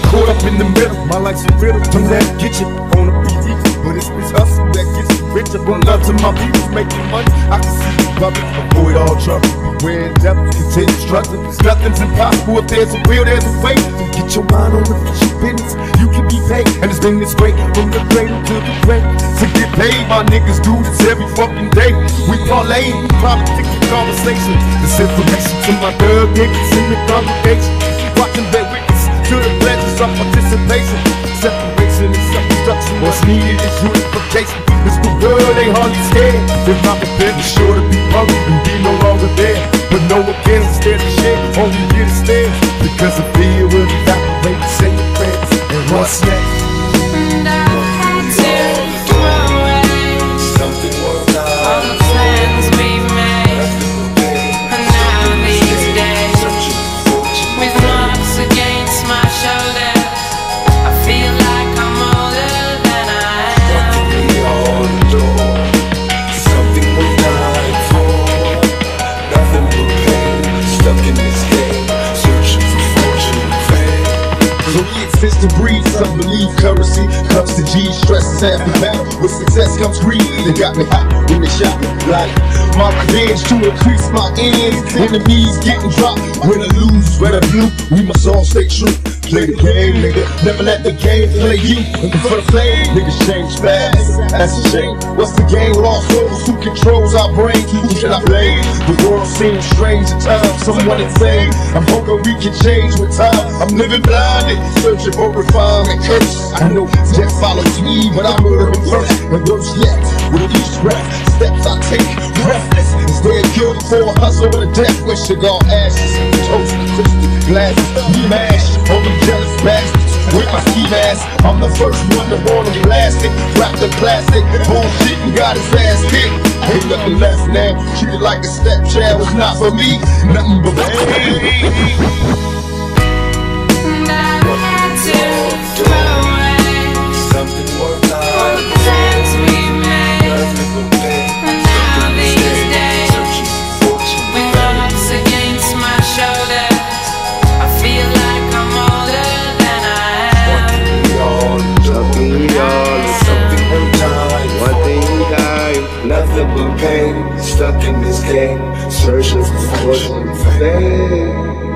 caught up in the middle. My life's a riddle. From that kitchen on a BD, but it's this hustle that gets you richer. But love to my people's making money. I can see you public, avoid all trouble. Beware devil, continue struggling. Nothing's impossible if there's a will, there's a way. Get your mind on the business, you can be paid. And it's been this great from the cradle to the grave. To get paid, my niggas do this every fucking day. We parlay, we politic and conversation. This information to my thug niggas in the congregation. Watching their witness to the pledges of participation. Separation and self-destruction. What's needed is unification. It's the world, they hardly scared. If my prepared, be sure to be public and be no longer there. But no one cares, instead of share, only get a stare. Because the fear will evaporate, say your prayers. And what's next? And I had to throw away Something worth all the plans we made. And now these days, with marks against my shoulders, I feel like I'm older than I am. on the door. Something we're dying for. Nothing but pain. Stuck in this game, searching for fortune and fame. So we exist to breathe, some believe currency comes to G, stress is half the battle. With success comes greed, they got me hot when they shot me. Like my revenge to increase my ends, enemies getting dropped. Win or lose, red or blue, we must all stay true. Play the game, nigga, never let the game play you. And for the flame, niggas change fast, that's a shame. What's the game? Lost souls, who controls our brains? Who should I blame? The world seems strange at times, someone insane. I'm hoping we can change with time. I'm living blinded, searching for refinement, curse. I know death follows me, but I murder him first. And worse yet, with each breath, steps I take, breathless. Instead, killed for a hustle with a death wish. Cigar ashes, toast and crystal glasses. We mash all them jealous bastards with my ski mask. I'm the first one to want to blast it. Rap the classic, bullshit and got his ass kicked. Ain't nothing left now, treated like a stepchild was not for me. Nothing but pain. And I had to throw away Something worth all the dying plans we made. Nothing but pain. And now these days, Searching for fortune with and fame. marks against my shoulders, I feel like I'm older than I am. We all Something we all is something we're dying one for. thing we die. Nothing but pain. Stuck in this game, searching for fortune and fame.